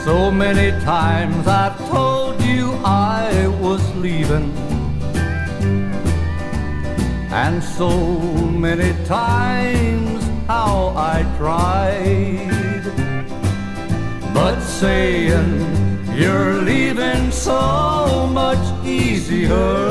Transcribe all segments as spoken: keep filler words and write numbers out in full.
So many times I've told you I was leaving, and so many times how I tried, but saying you're leaving so much easier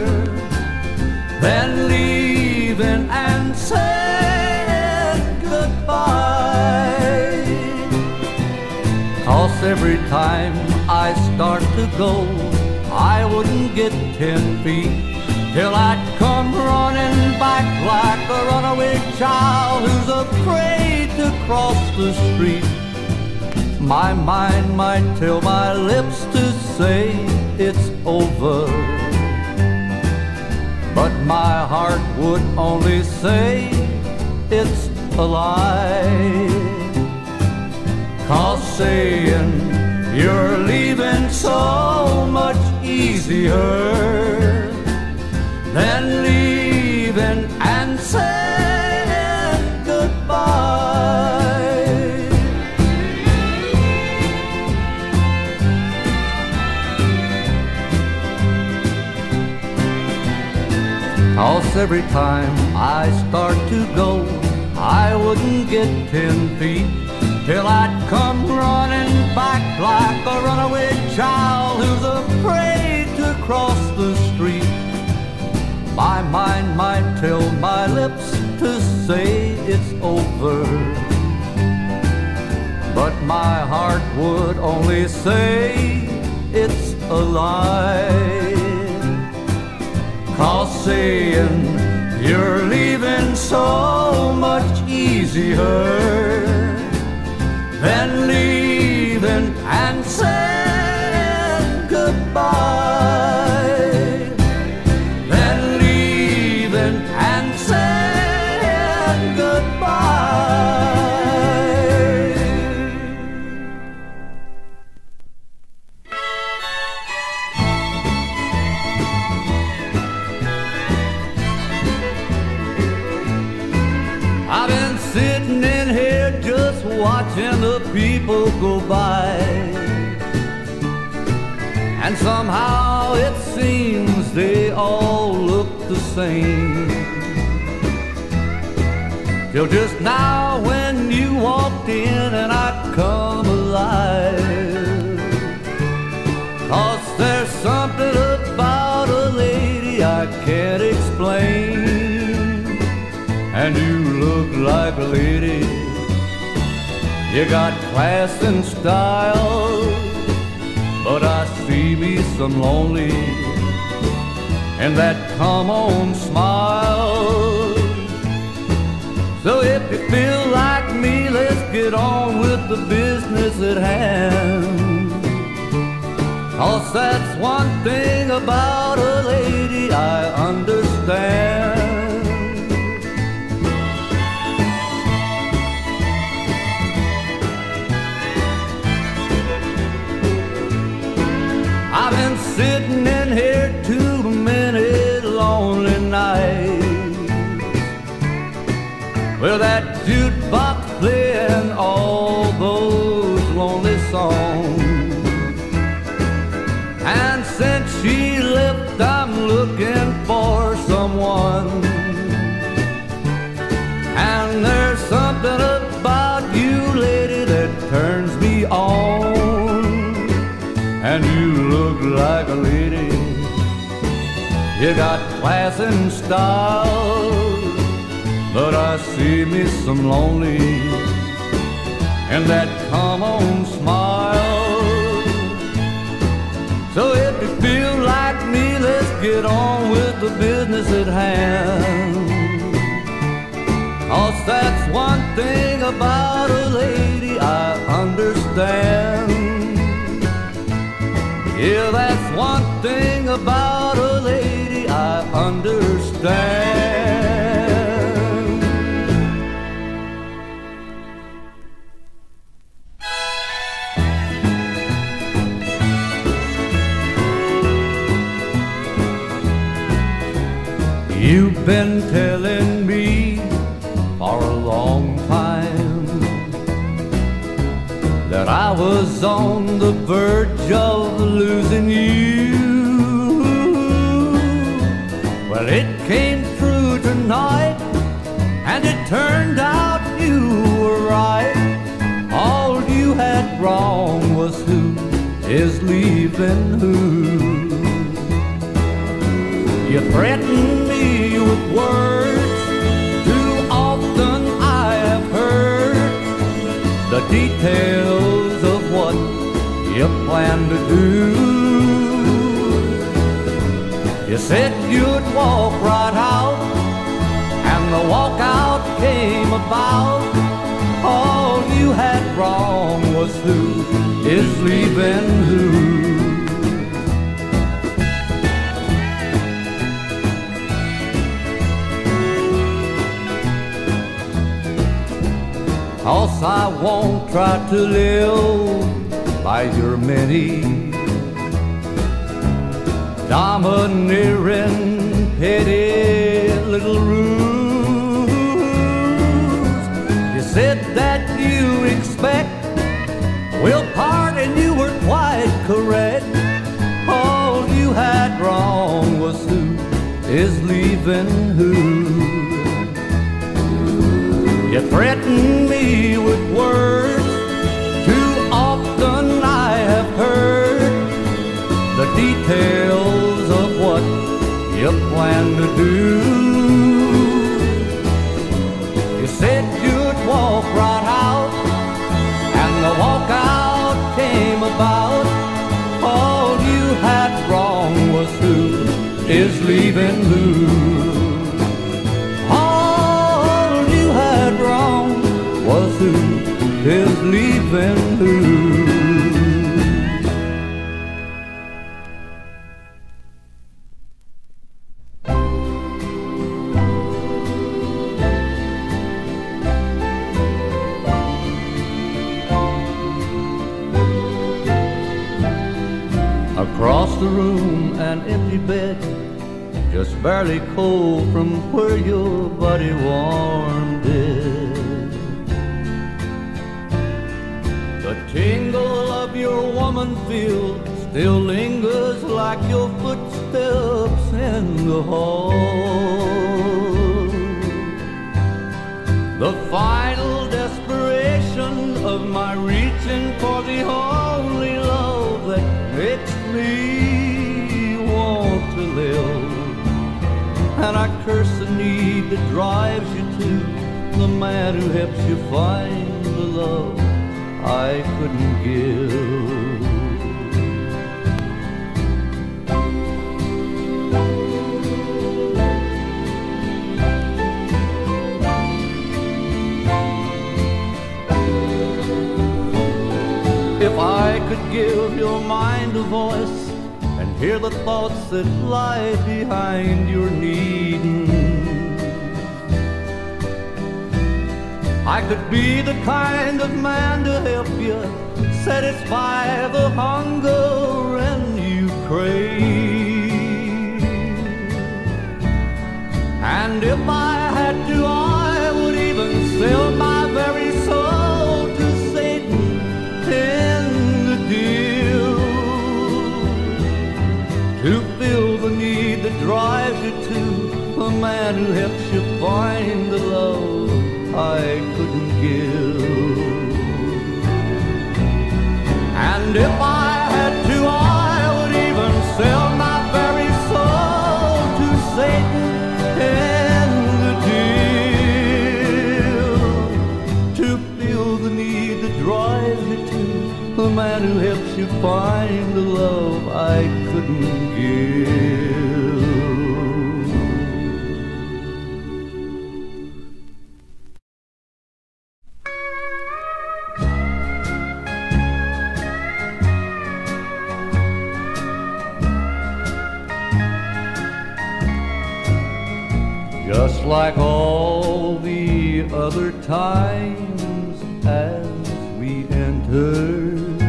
than leaving and saying goodbye. 'Cause every time I start to go, I wouldn't get ten feet till I'd come running back like a runaway child who's afraid to cross the street. My mind might tell my lips to say it's over, but my heart would only say it's a lie. 'Cause saying you're leaving so much easier than leaving and saying goodbye. 'Cause every time I start to go, I wouldn't get ten feet till I'd come running back like a runaway child who's afraid to cross the street. My mind might tell my lips to say it's over, but my heart would only say it's a lie. 'Cause saying you're leaving so much easier than leaving and saying goodbye, than leaving and saying goodbye. I've been sitting in here just watching the people go by, and somehow it seems they all look the same. Till just now when you walked in and I come alive. 'Cause there's something about a lady I can't explain, and you look like a lady. You got class and style, but I see me some lonely and that come on smile. So if you feel like me, let's get on with the business at hand. 'Cause that's one thing about a lady I understand. I've been sitting in here too many lonely nights, with that jukebox playing all those lonely songs. And since she left, I'm looking for someone, and there's something about you, lady, that turns me on. And you look like a lady, you got class and style, but I see me some lonely and that come on smile. So if you feel like me, let's get on with the business at hand. 'Cause that's one thing about a lady I understand. Yeah, that's one thing about a lady I understand. You've been telling me for a long time that I was on the verge of losing you. Well, it came true tonight, and it turned out you were right. All you had wrong was who is leaving who. You threatened me with words, too often I have heard the details of what you plan to do. You said you'd walk right out, and the walkout came about. All you had wrong was who is leaving who. Cause I won't try to live by your many domineering, petty little rules. You said that you expect we'll part, and you were quite correct. All you had wrong was who is leaving who. You threatened me with words, too often I have heard the details of what you plan to do. You said you'd walk right out, and the walkout came about. All you had wrong was who is leaving who. Was who is leaving who. Across the room, an empty bed, just barely cold from where your body warmed it. The tingle of your woman feel still lingers like your footsteps in the hall. The final desperation of my reaching for the only love that makes me want to live. And I curse the need that drives you to the man who helps you find the love I couldn't give. If I could give your mind a voice and hear the thoughts that lie behind your needing, I could be the kind of man to help you satisfy the hunger and you crave. And if I had to, I would even sell my very soul to Satan in the deal, to fill the need that drives you to a man who helps you find the love I couldn't give. And if I had to, I would even sell my very soul to Satan in the deal, to fill the need that drives me to the man who helps you find the love I couldn't give. Just like all the other times as we entered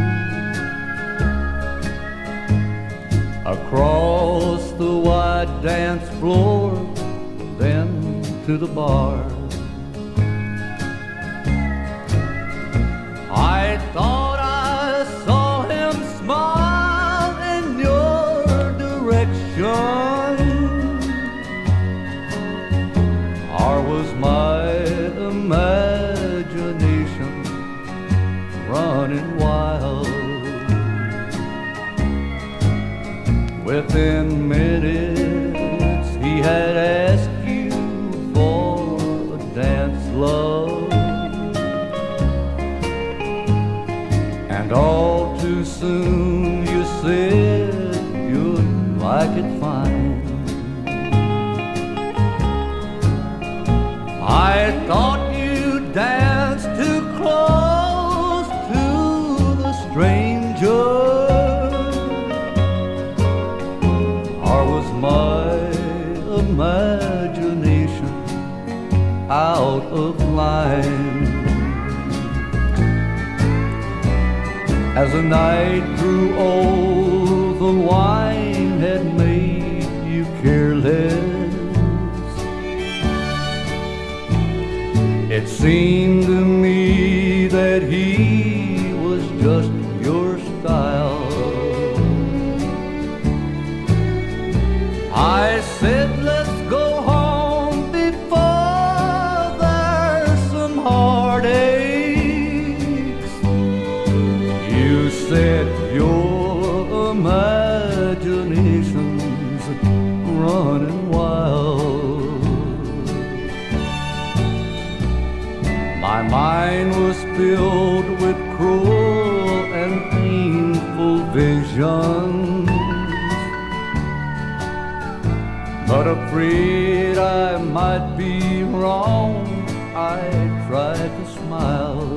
across the wide dance floor, then to the bar, I thought I within minutes he had asked you for a dance, love, and all too soon you said you'd like it fine. I thought you danced too close to the stranger, or was my imagination out of line? As the night grew old, the wine had made you careless. It seemed to me that he was just your style. I said, let's go home before there's some heartaches. You said your imagination's running wild. My mind was filled with cruel and painful visions, but afraid I might be wrong, I tried to smile.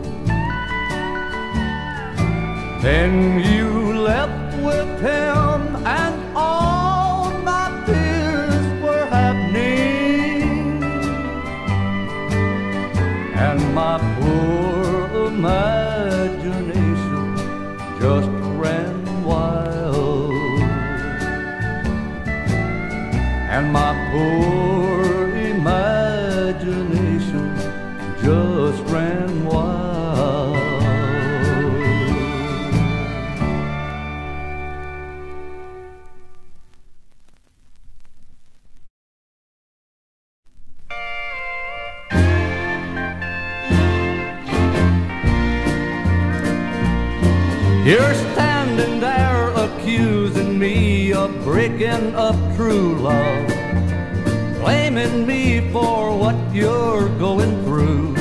Then you left with him and all my fears were happening, and my poor imagination just ran wild. And my poor imagination just ran wild. You're standing there accusing me of breaking up true love, blaming me for what you're going through.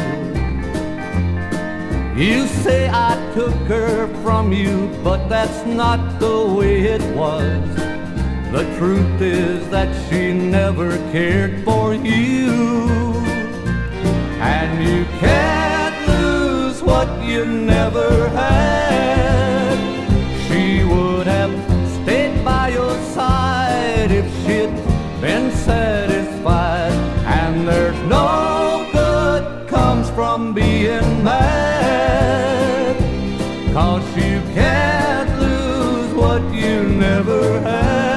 You say I took her from you, but that's not the way it was. The truth is that she never cared for you, and you can't lose what you never had. She would have stayed by your side if she'd been satisfied, and there's no good comes from being mad, 'cause you can't lose what you never had.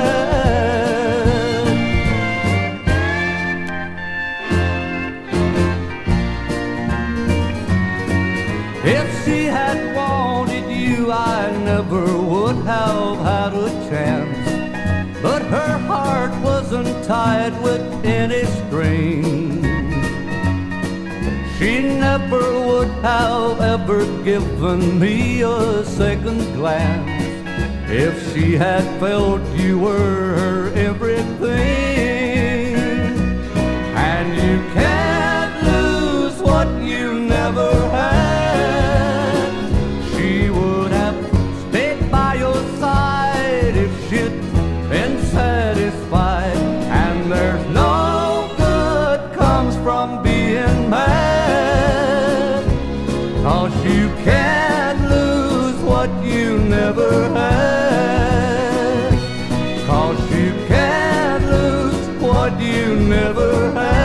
If she had wanted you, I never would have had a chance, but her heart wasn't tied with any string. She never would have ever given me a second glance if she had felt you were her everything. And you can't lose what you never had. She would have stayed by your side if she'd been satisfied, and there's no good comes from being mad, 'cause you can't lose what you never had, 'cause you can't lose what you never had.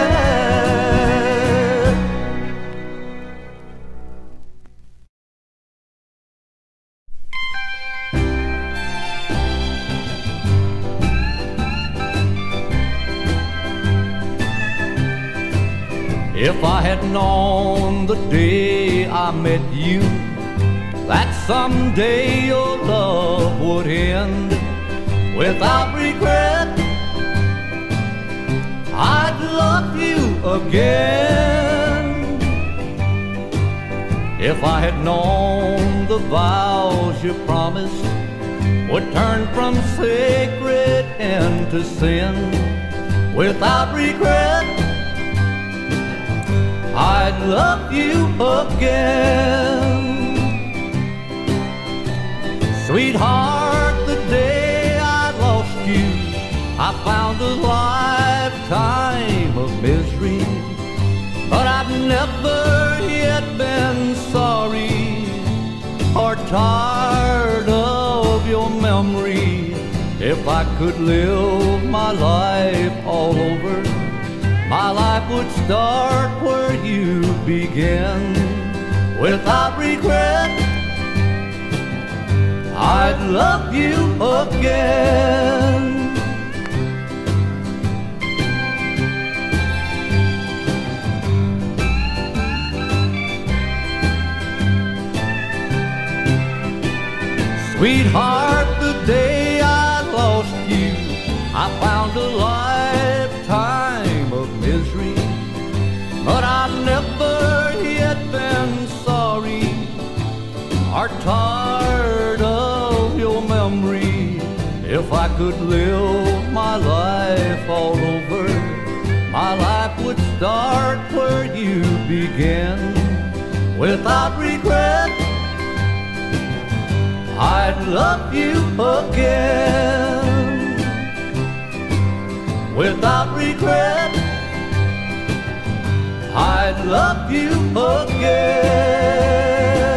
If I had known the day I met you that someday your love would end without regret, I'd love you again. If I had known the vows you promised would turn from sacred into sin without regret. I'd love you again. Sweetheart, the day I lost you, I found a lifetime of misery, but I've never yet been sorry or tired of your memory. If I could live my life all over, my life would start where you began without regret. I'd love you again. Sweetheart, the day I lost you, I found a lifetime of misery, but I've never yet been sorry or tired of your memory. If I could live my life all over, my life would start where you began without regret. I'd love you again without regret. I'd love you again.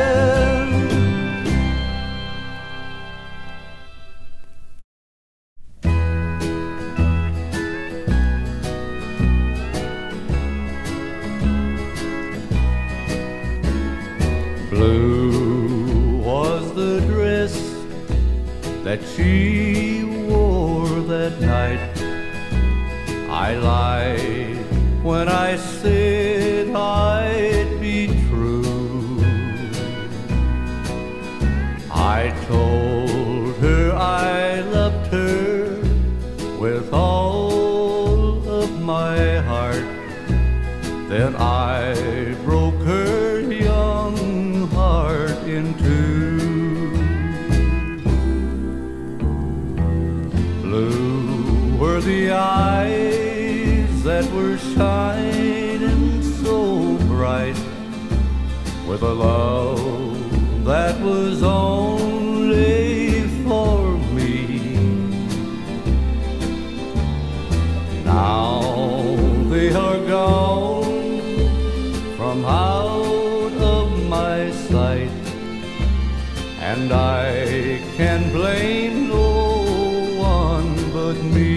Blue was the dress that she wore that night. I lied when I said I'd be true. I told her I loved her with all of my heart. Then I broke her young heart in two. Blue were the eyes that were shining so bright with a love that was only for me. Now they are gone from out of my sight, and I can blame no one but me.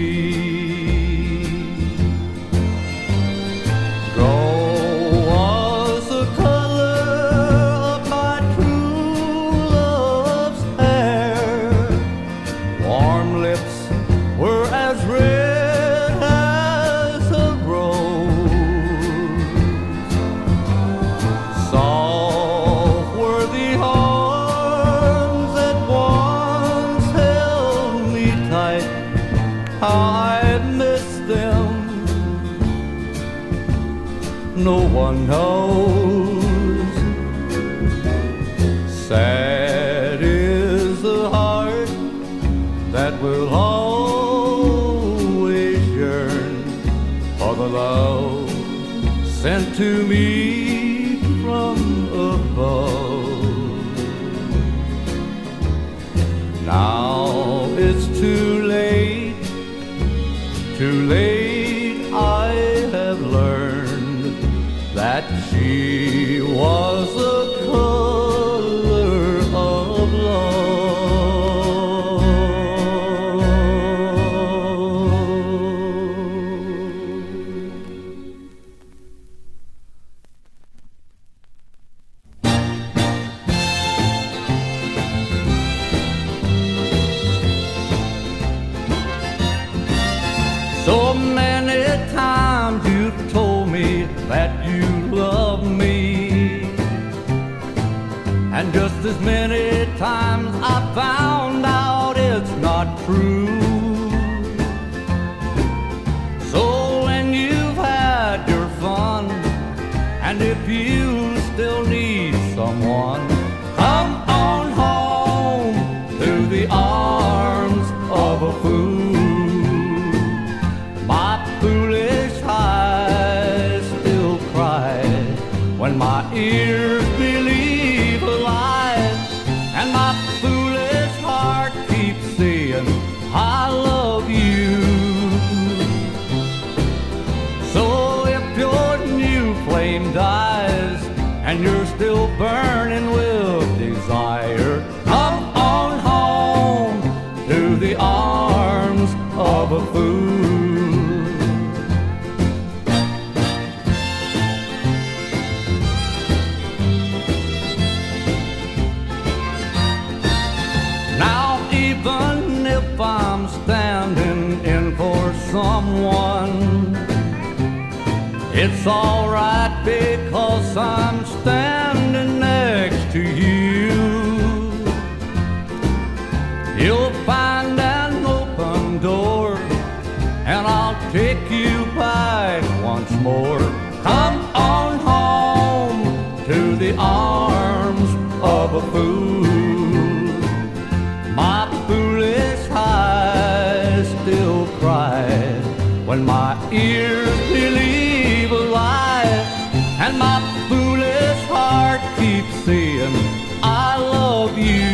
Gold was the color of my true love's hair. Warm lips were as red as a rose. Soft were the arms that once held me tight. How I miss them, no one knows. Sad is the heart that will always yearn for the love sent to me from above. Now it's too late, too late I have learned that she was the color of love. So many times you've told me that you love me, and just as many times I found out it's not true. So when you've had your fun, and if you still need someone, come on home to the arms ears believe a lie, and my foolish heart keeps saying I love you. So if your new flame dies and you're still burning with desire, come on home to the arms of a fool. I'm standing in for someone, it's all right because I'm standing next to you. You'll find an open door and I'll take you back once more. Come on home to the arms of a fool. My foolish eyes still cry when my ears believe a lie, and my foolish heart keeps saying I love you.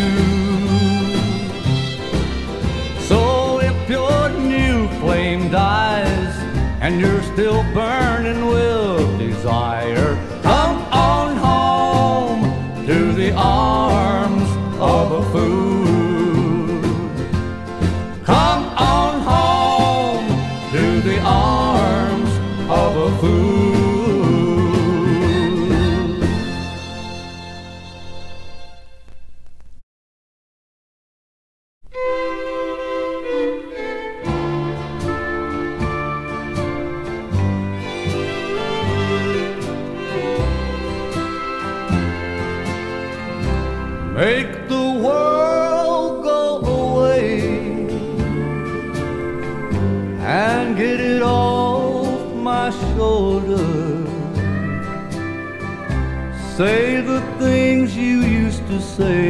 So if your new flame dies and you're still burning with desire, come on home to the arms of a fool. Come on home to the arms of a fool. Make the world go away and get it off my shoulder. Say the things you used to say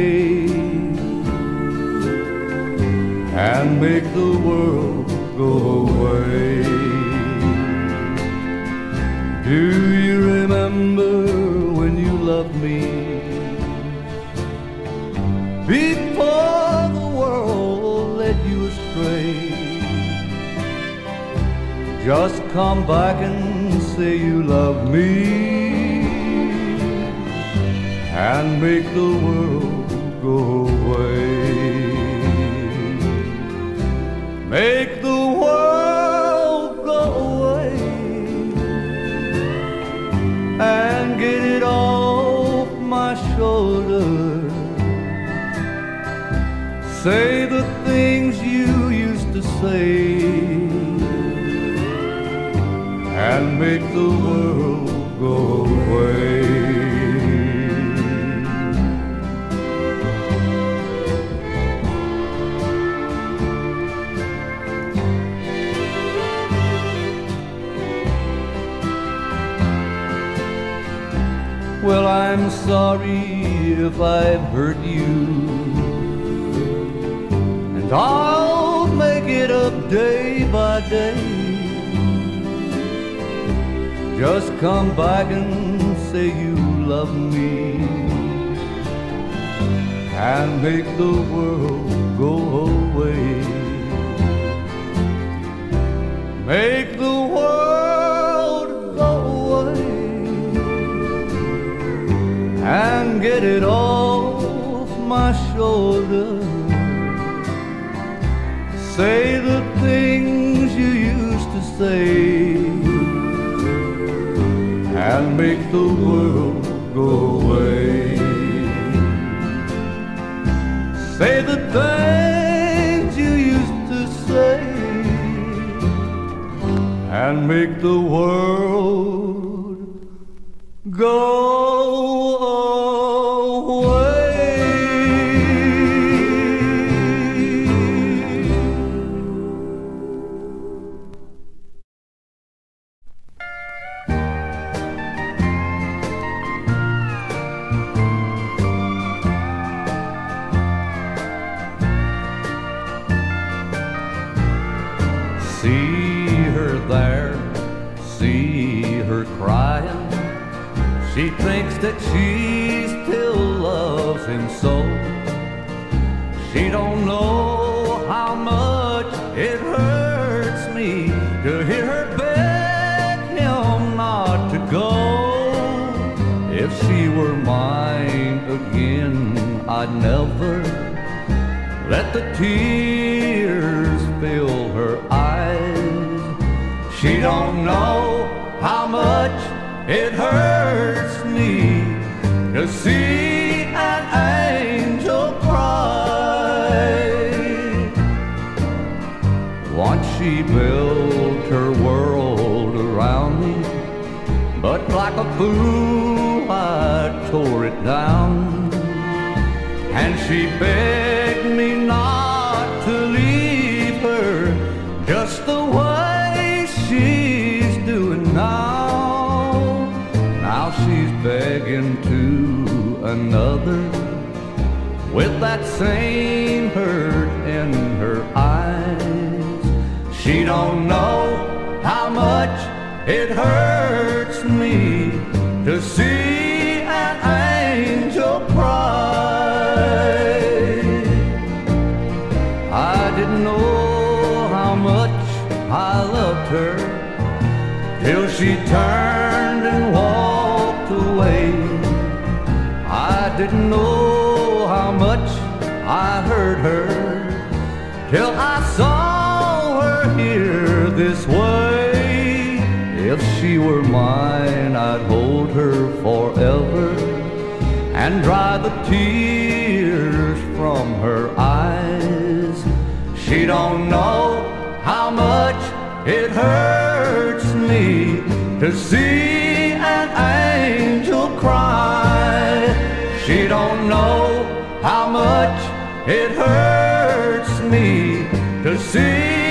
and make the world go away. Do you remember when you loved me before the world led you astray? Just come back and say you love me and make the world go away. Make the world go away and get it off my shoulder. Say the things you used to say and make the world go away. Well, I'm sorry if I've hurt you, and I'll make it up day by day. Just come back and say you love me and make the world go away. Make the world go away and get it off my shoulder. Say the things you used to say and make the world go away. Say the things you used to say and make the world go away. See her there, see her crying. She thinks that she still loves him so. She don't know how much it hurts me to hear her beg him not to go. If she were mine again, I'd never let the tears fill her eyes. She don't know how much it hurts me to see an angel cry. Once she built her world around me, but like a fool I tore it down. And she begged me not to leave her just the way she's doing now. Now she's begging to another with that same hurt in her eyes. She don't know how much it hurts me to see an angel cry. I didn't know how much I loved her till she turned and walked away. I didn't know how much I hurt her till I saw her here this way. If she were mine, I'd hold her forever and dry the tears from her eyes. She don't know how much it hurts me to see an angel cry. She don't know how much it hurts me to see